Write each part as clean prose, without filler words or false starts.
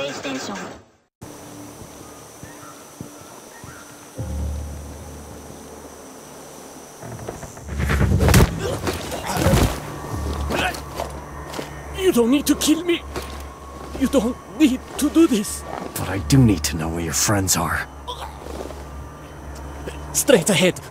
PlayStation. You don't need to kill me. You don't need to do this. But I do need to know where your friends are. Straight ahead.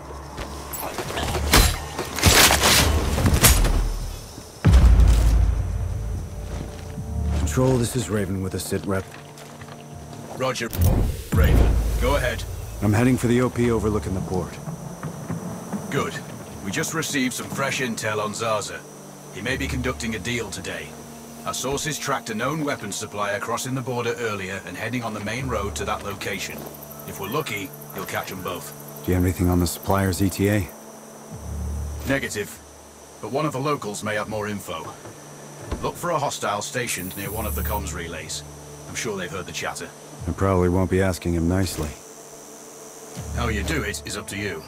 Control, this is Raven with a sit rep. Roger. Raven, go ahead. I'm heading for the OP overlooking the port. Good. We just received some fresh intel on Zaza. He may be conducting a deal today. Our sources tracked a known weapons supplier crossing the border earlier and heading on the main road to that location. If we're lucky, he'll catch them both. Do you have anything on the supplier's ETA? Negative. But one of the locals may have more info. Look for a hostile stationed near one of the comms relays. I'm sure they've heard the chatter. I probably won't be asking him nicely. How you do it is up to you.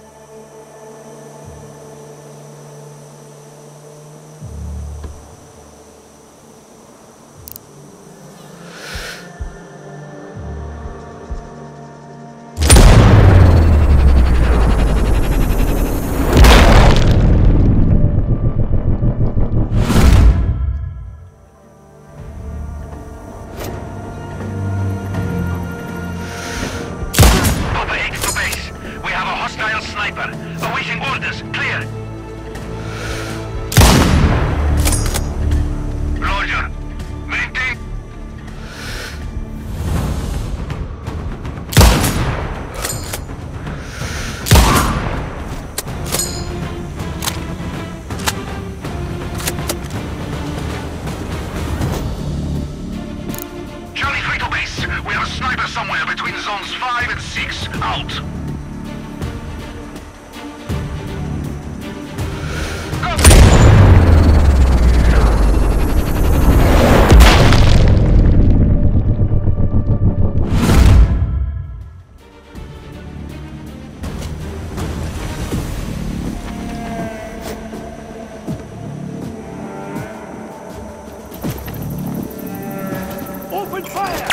Somewhere between zones 5 and 6. Out! Open fire!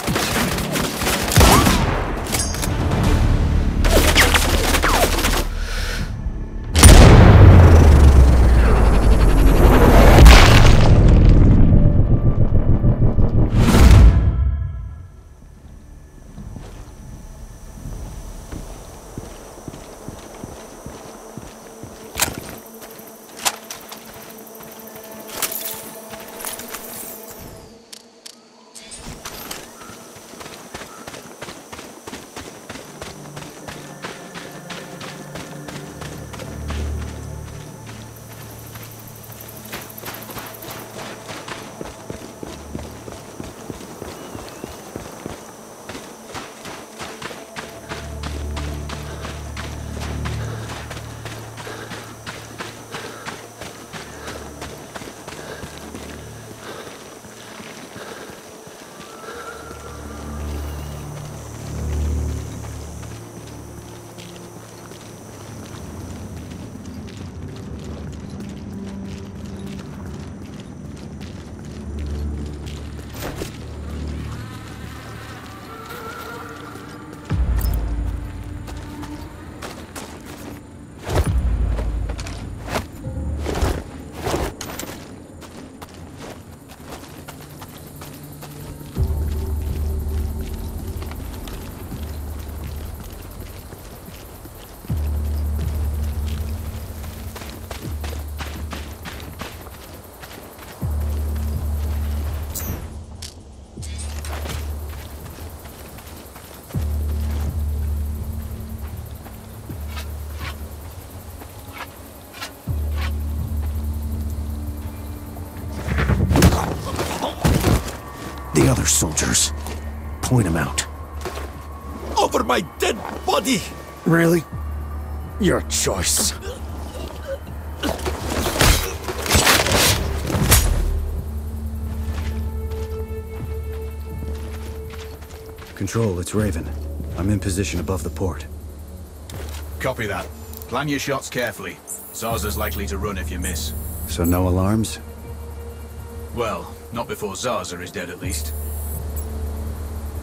The other soldiers. Point them out. Over my dead body! Really? Your choice. Control, it's Raven. I'm in position above the port. Copy that. Plan your shots carefully. Zaza's likely to run if you miss. So no alarms? Well, not before Zaza is dead at least.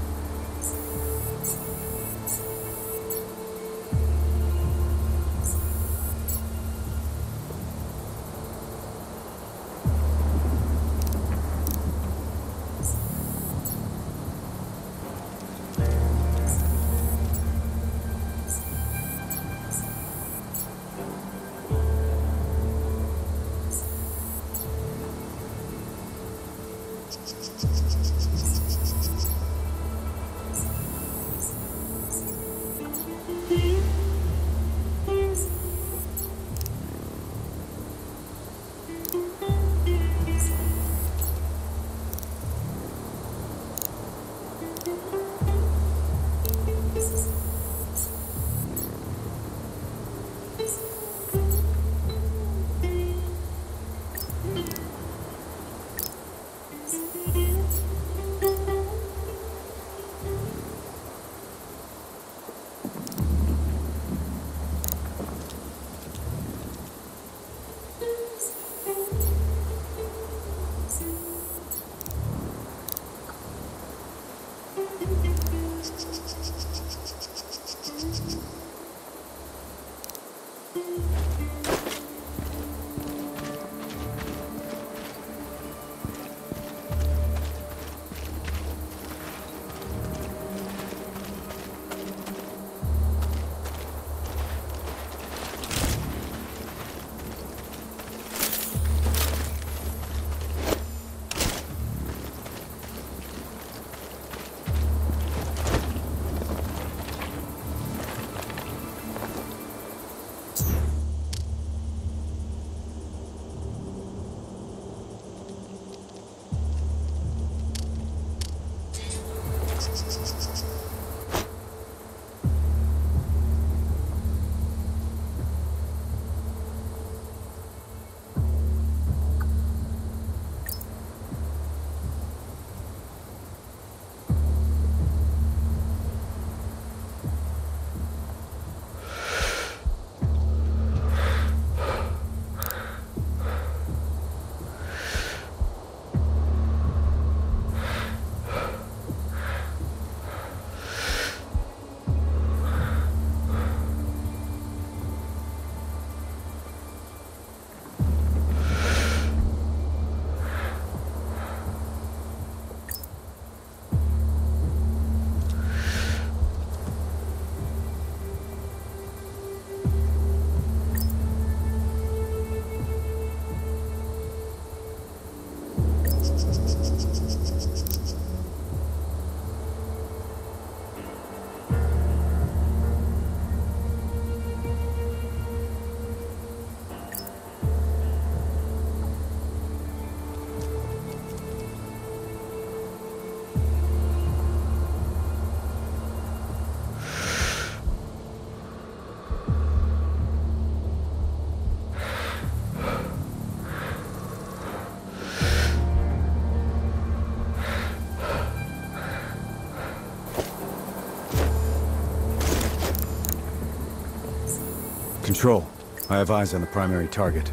Control. I have eyes on the primary target.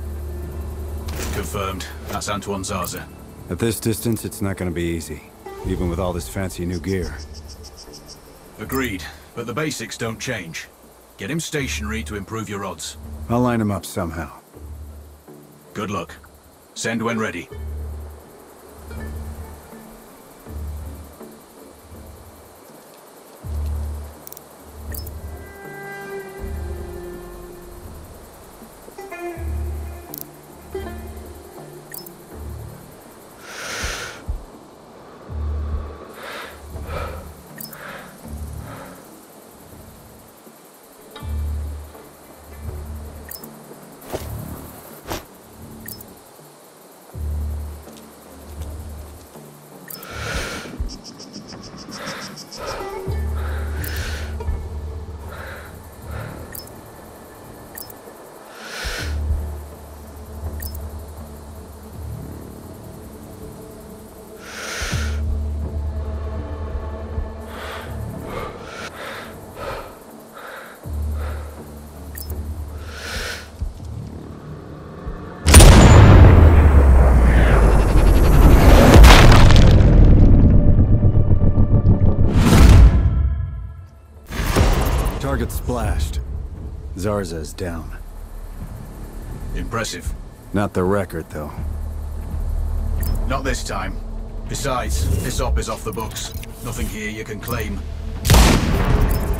Confirmed. That's Antoine Zaza. At this distance, it's not gonna be easy, even with all this fancy new gear. Agreed, but the basics don't change. Get him stationary to improve your odds. I'll line him up somehow. Good luck. Send when ready. Target splashed. Zarza is down. Impressive. Not the record, though. Not this time. Besides, this op is off the books. Nothing here you can claim.